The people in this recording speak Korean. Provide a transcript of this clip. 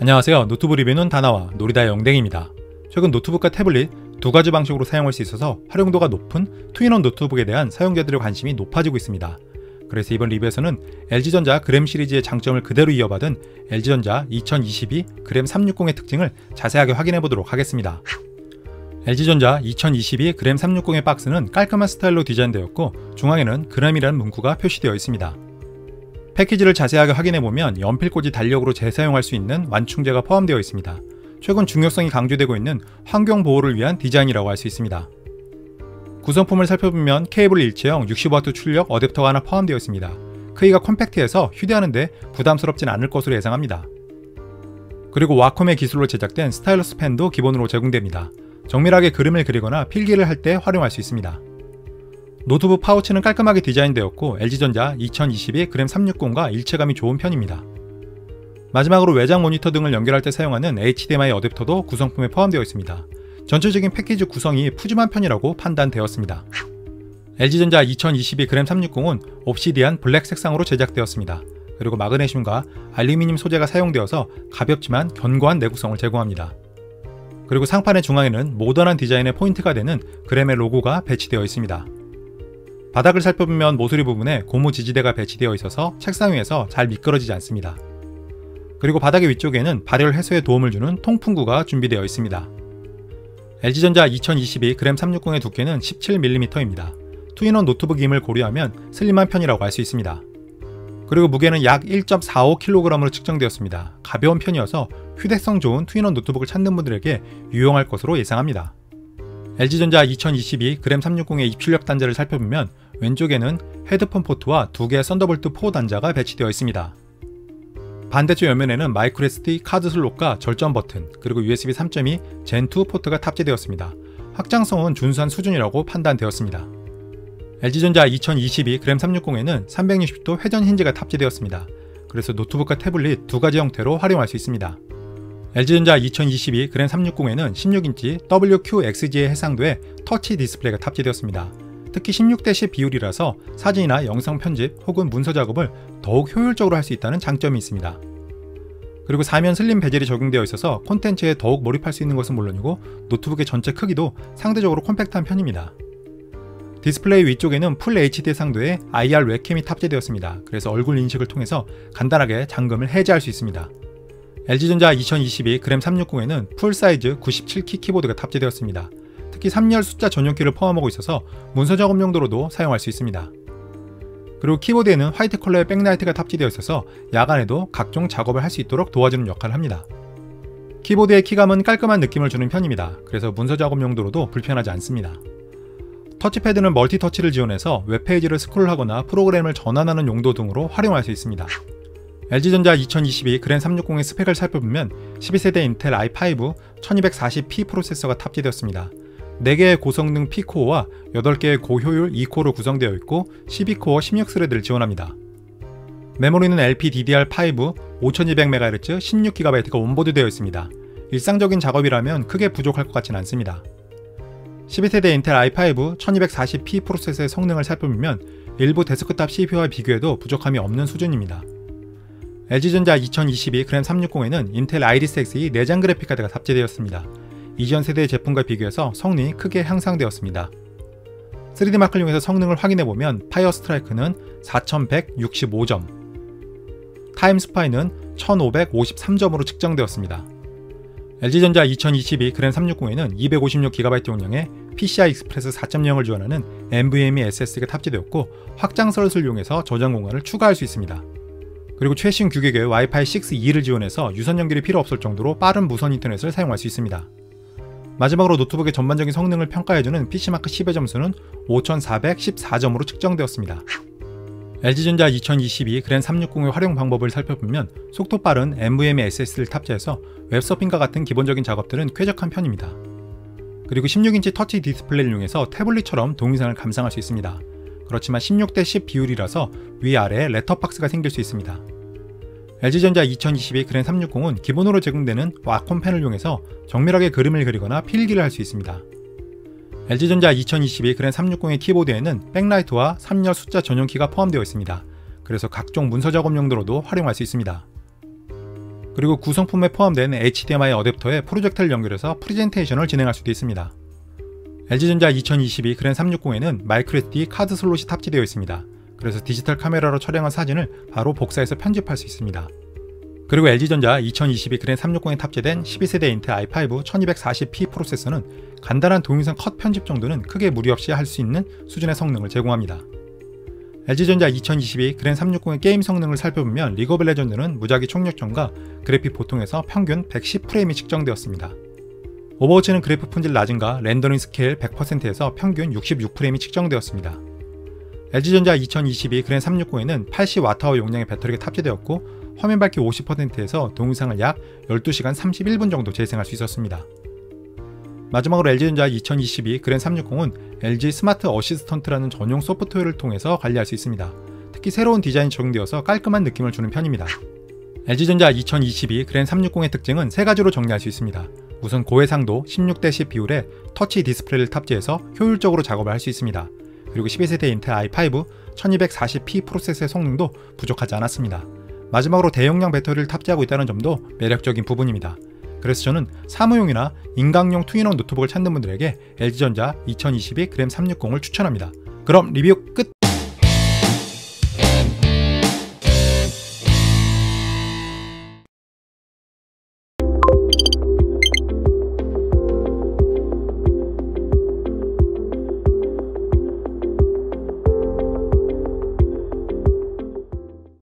안녕하세요. 노트북 리뷰는 다나와 놀이다의 영댕입니다. 최근 노트북과 태블릿 두 가지 방식으로 사용할 수 있어서 활용도가 높은 투인원 노트북에 대한 사용자들의 관심이 높아지고 있습니다. 그래서 이번 리뷰에서는 LG전자 그램 시리즈의 장점을 그대로 이어받은 LG전자 2022 그램 360의 특징을 자세하게 확인해 보도록 하겠습니다. LG전자 2022 그램 360의 박스는 깔끔한 스타일로 디자인되었고 중앙에는 그램이라는 문구가 표시되어 있습니다. 패키지를 자세하게 확인해보면 연필꽂이 달력으로 재사용할 수 있는 완충제가 포함되어 있습니다. 최근 중요성이 강조되고 있는 환경보호를 위한 디자인이라고 할 수 있습니다. 구성품을 살펴보면 케이블 일체형 60W 출력 어댑터가 하나 포함되어 있습니다. 크기가 컴팩트해서 휴대하는데 부담스럽진 않을 것으로 예상합니다. 그리고 와콤의 기술로 제작된 스타일러스 펜도 기본으로 제공됩니다. 정밀하게 그림을 그리거나 필기를 할 때 활용할 수 있습니다. 노트북 파우치는 깔끔하게 디자인되었고 LG전자 2022 그램 360과 일체감이 좋은 편입니다. 마지막으로 외장 모니터 등을 연결할 때 사용하는 HDMI 어댑터도 구성품에 포함되어 있습니다. 전체적인 패키지 구성이 푸짐한 편이라고 판단되었습니다. LG전자 2022 그램 360은 옵시디안 블랙 색상으로 제작되었습니다. 그리고 마그네슘과 알루미늄 소재가 사용되어서 가볍지만 견고한 내구성을 제공합니다. 그리고 상판의 중앙에는 모던한 디자인의 포인트가 되는 그램의 로고가 배치되어 있습니다. 바닥을 살펴보면 모서리 부분에 고무 지지대가 배치되어 있어서 책상 위에서 잘 미끄러지지 않습니다. 그리고 바닥의 위쪽에는 발열 해소에 도움을 주는 통풍구가 준비되어 있습니다. LG전자 2022 그램 360의 두께는 17mm입니다. 투인원 노트북임을 고려하면 슬림한 편이라고 할 수 있습니다. 그리고 무게는 약 1.45kg으로 측정되었습니다. 가벼운 편이어서 휴대성 좋은 투인원 노트북을 찾는 분들에게 유용할 것으로 예상합니다. LG전자 2022 그램 360의 입출력 단자를 살펴보면 왼쪽에는 헤드폰 포트와 두 개의 썬더볼트 4 단자가 배치되어 있습니다. 반대쪽 옆면에는 마이크로 SD 카드 슬롯과 절전 버튼, 그리고 USB 3.2 젠2 포트가 탑재되었습니다. 확장성은 준수한 수준이라고 판단되었습니다. LG전자 2022 그램 360에는 360도 회전 힌지가 탑재되었습니다. 그래서 노트북과 태블릿 두 가지 형태로 활용할 수 있습니다. LG전자 2022 그램 360에는 16인치 WQXGA 해상도의 터치 디스플레이가 탑재되었습니다. 특히 16:10 비율이라서 사진이나 영상 편집 혹은 문서 작업을 더욱 효율적으로 할 수 있다는 장점이 있습니다. 그리고 사면 슬림 베젤이 적용되어 있어서 콘텐츠에 더욱 몰입할 수 있는 것은 물론이고 노트북의 전체 크기도 상대적으로 컴팩트한 편입니다. 디스플레이 위쪽에는 풀 HD 해상도의 IR 웹캠이 탑재되었습니다. 그래서 얼굴 인식을 통해서 간단하게 잠금을 해제할 수 있습니다. LG전자 2022 그램 360에는 풀사이즈 97키 키보드가 탑재되었습니다. 특히 3열 숫자 전용키를 포함하고 있어서 문서 작업 용도로도 사용할 수 있습니다. 그리고 키보드에는 화이트 컬러의 백라이트가 탑재되어 있어서 야간에도 각종 작업을 할 수 있도록 도와주는 역할을 합니다. 키보드의 키감은 깔끔한 느낌을 주는 편입니다. 그래서 문서 작업 용도로도 불편하지 않습니다. 터치패드는 멀티터치를 지원해서 웹페이지를 스크롤하거나 프로그램을 전환하는 용도 등으로 활용할 수 있습니다. LG전자 2022 그램 360의 스펙을 살펴보면 12세대 인텔 i5 1240p 프로세서가 탑재되었습니다. 4개의 고성능 P코어와 8개의 고효율 E코어로 구성되어 있고 12코어 16스레드를 지원합니다. 메모리는 LPDDR5 5200MHz 16GB가 온보드 되어 있습니다. 일상적인 작업이라면 크게 부족할 것 같진 않습니다. 12세대 인텔 i5 1240p 프로세서의 성능을 살펴보면 일부 데스크탑 CPU와 비교해도 부족함이 없는 수준입니다. LG전자 2022 그램 360에는 인텔 아이리스 Xe 내장 그래픽카드가 탑재되었습니다. 이전 세대의 제품과 비교해서 성능이 크게 향상되었습니다. 3D 마크를 이용해서 성능을 확인해보면 파이어 스트라이크는 4165점, 타임 스파이는 1553점으로 측정되었습니다. LG전자 2022 그램 360에는 256GB 용량의 PCI Express 4.0을 지원하는 NVMe SSD가 탑재되었고 확장 슬롯을 이용해서 저장 공간을 추가할 수 있습니다. 그리고 최신 규격의 와이파이 6E를 지원해서 유선 연결이 필요 없을 정도로 빠른 무선 인터넷을 사용할 수 있습니다. 마지막으로 노트북의 전반적인 성능을 평가해주는 PC마크 10의 점수는 5414점으로 측정되었습니다. LG전자 2022 그램 360의 활용 방법을 살펴보면 속도 빠른 NVMe SSD를 탑재해서 웹서핑과 같은 기본적인 작업들은 쾌적한 편입니다. 그리고 16인치 터치 디스플레이를 이용해서 태블릿처럼 동영상을 감상할 수 있습니다. 그렇지만 16:10 비율이라서 위아래에 렛터박스가 생길 수 있습니다. LG전자 2022 그램 360은 기본으로 제공되는 와콤 펜을 이용해서 정밀하게 그림을 그리거나 필기를 할 수 있습니다. LG전자 2022 그램 360의 키보드에는 백라이트와 3열 숫자 전용키가 포함되어 있습니다. 그래서 각종 문서 작업 용도로도 활용할 수 있습니다. 그리고 구성품에 포함된 HDMI 어댑터에 프로젝터를 연결해서 프레젠테이션을 진행할 수도 있습니다. LG전자 2022 그랜 360에는 마이크로SD 카드 슬롯이 탑재되어 있습니다. 그래서 디지털 카메라로 촬영한 사진을 바로 복사해서 편집할 수 있습니다. 그리고 LG전자 2022 그랜 360에 탑재된 12세대 인텔 i5 1240p 프로세서는 간단한 동영상 컷 편집 정도는 크게 무리 없이 할 수 있는 수준의 성능을 제공합니다. LG전자 2022 그랜 360의 게임 성능을 살펴보면 리그 오브 레전드는 무작위 총력전과 그래픽 보통에서 평균 110프레임이 측정되었습니다. 오버워치는 그래픽 품질 낮음과 렌더링 스케일 100%에서 평균 66프레임이 측정되었습니다. LG전자 2022 그랜 360에는 80Wh 용량의 배터리가 탑재되었고 화면 밝기 50%에서 동영상을 약 12시간 31분 정도 재생할 수 있었습니다. 마지막으로 LG전자 2022 그랜 360은 LG 스마트 어시스턴트라는 전용 소프트웨어를 통해서 관리할 수 있습니다. 특히 새로운 디자인이 적용되어서 깔끔한 느낌을 주는 편입니다. LG전자 2022 그랜 360의 특징은 세 가지로 정리할 수 있습니다. 우선 고해상도 16:10 비율의 터치 디스플레이를 탑재해서 효율적으로 작업을 할 수 있습니다. 그리고 12세대 인텔 i5 1240p 프로세서의 성능도 부족하지 않았습니다. 마지막으로 대용량 배터리를 탑재하고 있다는 점도 매력적인 부분입니다. 그래서 저는 사무용이나 인강용 투인원 노트북을 찾는 분들에게 LG전자 2022 그램 360을 추천합니다. 그럼 리뷰 끝!